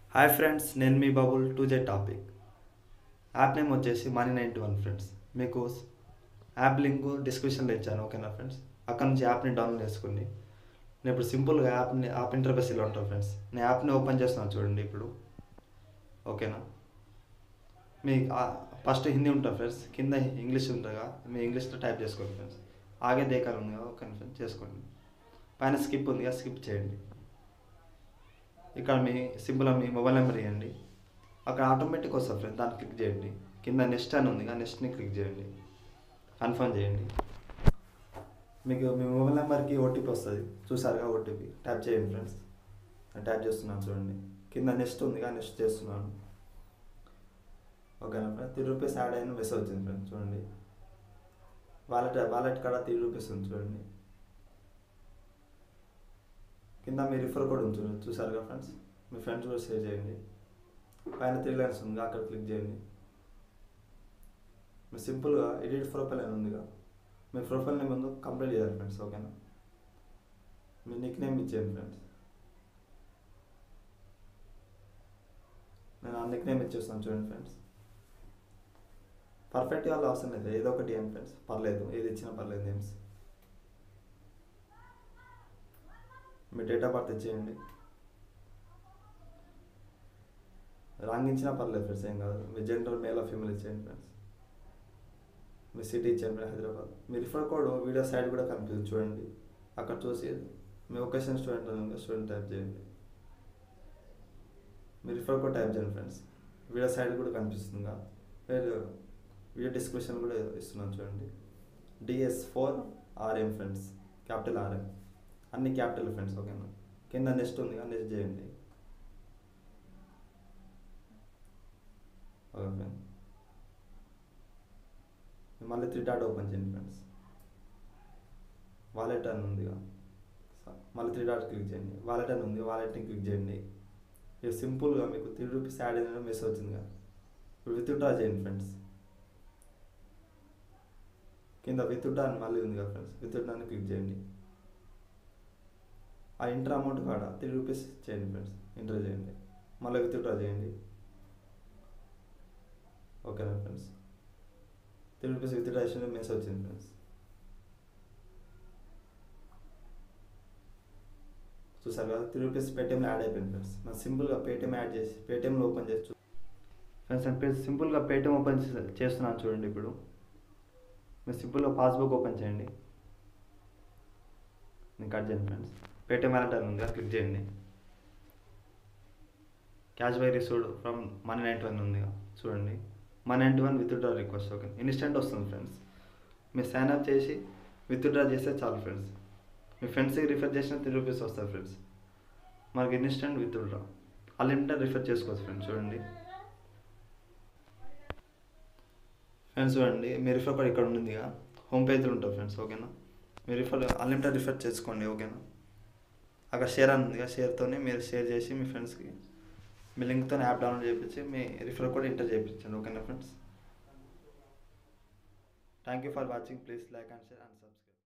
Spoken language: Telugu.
హాయ్ ఫ్రెండ్స్, నేను మీ బబుల్ టాపిక్. యాప్ నేమ్ వచ్చేసి Money91 ఫ్రెండ్స్. మీకు యాప్ లింక్ డిస్క్రిప్షన్లో ఇచ్చాను, ఓకేనా ఫ్రెండ్స్. అక్కడ నుంచి యాప్ని డౌన్లోడ్ చేసుకోండి. నేను ఇప్పుడు సింపుల్గా యాప్ ఇంటర్ఫేస్ ఇలా ఉంటాను ఫ్రెండ్స్. నేను యాప్ని ఓపెన్ చేస్తున్నాను చూడండి ఇప్పుడు, ఓకేనా. మీ ఫస్ట్ హిందీ ఉంటుంది ఫ్రెండ్స్, కింద ఇంగ్లీష్ ఉంటుందిగా, మీ ఇంగ్లీష్లో టైప్ చేసుకోండి ఫ్రెండ్స్. ఆగే దేకాలు ఉంది కదా, ఓకే ఫ్రెండ్స్, చేసుకోండి. పైన స్కిప్ ఉందిగా, స్కిప్ చేయండి. ఇక్కడ మీ సింపుల్గా మీ మొబైల్ నెంబర్ ఇవ్వండి. అక్కడ ఆటోమేటిక్ వస్తుంది ఫ్రెండ్స్, దాన్ని క్లిక్ చేయండి. కింద నెక్స్ట్ అని ఉంది, నెక్స్ట్ని క్లిక్ చేయండి, కన్ఫర్మ్ చేయండి. మీకు మీ మొబైల్ నెంబర్కి ఓటీపీ వస్తుంది, చూసారుగా ఓటీపీ. ట్యాప్ చేయండి ఫ్రెండ్స్. నేను ట్యాప్ చేస్తున్నాను చూడండి. కింద నెక్స్ట్ ఉంది, నెక్స్ట్ చేస్తున్నాను, ఓకేనా ఫ్రెండ్స్. ₹3 యాడ్ అయిన మెసేజ్ వచ్చింది ఫ్రెండ్స్, చూడండి. వాలెట్ కాడ ₹3 ఉంది చూడండి. కింద మీ రిఫర్ కోడ్ ఉంది చూసారుగా ఫ్రెండ్స్. మీ ఫ్రెండ్స్ కూడా షేర్ చేయండి. పైన 3 లైన్స్ ఉంది, అక్కడ క్లిక్ చేయండి. మీరు సింపుల్గా ఎడిట్ ప్రొఫైల్ అని ఉందిగా, మీ ప్రొఫైల్ నేమ్ ముందు కంప్లీట్ చేయాలి ఫ్రెండ్స్, ఓకేనా. మీ నిక్ నేమ్ ఇచ్చేయండి ఫ్రెండ్స్. నేను ఆ నిక్ నేమ్ ఇచ్చేస్తాను చూడండి ఫ్రెండ్స్. పర్ఫెక్ట్గా అవసరం లేదు, ఏదో ఒకటి ఏం ఫ్రెండ్స్, పర్లేదు, ఏది ఇచ్చినా పర్లేదు నేమ్స్. మీ డేట్ ఆఫ్ బర్త్ ఇచ్చేయండి. రాంగ్ ఇచ్చినా పర్లేదు ఫ్రెండ్స్, ఏం కాదు. మీ జెండర్ మేల్ ఫీమేల్ ఇచ్చేయండి ఫ్రెండ్స్. మీ సిటీ ఇచ్చేయండి, హైదరాబాద్. మీ రిఫర్ కోడ్ వీడియో సైడ్ కూడా కనిపిస్తుంది చూడండి. అక్కడ చూసి మీ ఒకేషన్ స్టూడెంట్ టైప్ చేయండి. మీ రిఫర్ కోడ్ టైప్ చేయండి ఫ్రెండ్స్. వీడియో సైడ్ కూడా కనిపిస్తుందిగా, వీడియో డిస్క్రిప్షన్ కూడా ఇస్తున్నాను చూడండి. DS4RM ఫ్రెండ్స్, క్యాపిటల్ RM, అన్ని క్యాపిటల్ ఫ్రెండ్స్, ఓకేనా. కింద నెక్స్ట్ ఉంది, నెక్స్ట్ చేయండి, ఓకే ఫ్రెండ్స్. మళ్ళీ 3 డాట్ ఓపెన్ చేయండి ఫ్రెండ్స్. వాలెట్ అని ఉందిగా, మళ్ళీ 3 డాట్ క్లిక్ చేయండి. వాలెట్ అని ఉంది, వాలెట్ని క్లిక్ చేయండి. ఇది సింపుల్గా మీకు ₹3 యాడ్ అయిన మెసేజ్ వచ్చిందిగా. ఇప్పుడు విత్డ్రా చేయండి ఫ్రెండ్స్. కింద విత్డ్రా అని మళ్ళీ ఉంది కదా ఫ్రెండ్స్, విత్డ్రాని క్లిక్ చేయండి. ఆ ఇంటర్ అమౌంట్ కాడ ₹3 చేయండి ఫ్రెండ్స్, ఎంటర్ చేయండి. మళ్ళీ విత్డ్రా చేయండి, ఓకేనా ఫ్రెండ్స్. ₹3 విత్డ్రా చేసిన మెసేజ్ వచ్చింది ఫ్రెండ్స్. చూసారు కదా, ₹3 పేటిఎంలో యాడ్ అయిపోయింది ఫ్రెండ్స్. మనం సింపుల్గా పేటిఎం యాడ్ చేసి పేటిఎంలో ఓపెన్ చేసి ఫ్రెండ్స్, నేను సింపుల్గా పేటిఎం ఓపెన్ చేస్తున్నాను చూడండి. ఇప్పుడు మీరు సింపుల్గా పాస్బుక్ ఓపెన్ చేయండి. నేను కట్ చేయండి ఫ్రెండ్స్. పేటిఎం వాలెట్ అని ఉంది, క్లిక్ చేయండి. Cash by received from Money91 ఉంది చూడండి. Money91 withdraw request, okay. Instant వస్తుంది ఫ్రెండ్స్. మీరు సైన్ అప్ చేసి విత్డ్రా చేస్తే చాలు ఫ్రెండ్స్. మీ ఫ్రెండ్స్కి రిఫర్ చేసిన ₹3 వస్తుంది ఫ్రెండ్స్. మనకి ఇన్స్టెంట్ విత్డ్రా, అన్లిమిటెడ్ రిఫర్ చేసుకోవచ్చు ఫ్రెండ్స్. చూడండి ఫ్రెండ్స్, చూడండి మీ రిఫర్ కోడ్ ఇక్కడ ఉంది, హోమ్ పేజ్లో ఉంటుంది ఫ్రెండ్స్, ఓకేనా. మీ రిఫర్ అన్లిమిటెడ్ రిఫర్ చేసుకోండి, ఓకేనా. అక్కడ షేర్ అని ఉంది, షేర్తోనే మీరు షేర్ చేసి మీ ఫ్రెండ్స్కి మీ లింక్తో యాప్ డౌన్లోడ్ చేయించి మీ రిఫర్ కోడ్ ఎంటర్ చేయించండి, ఓకేనా friends. Thank you for watching. Please like and share and subscribe.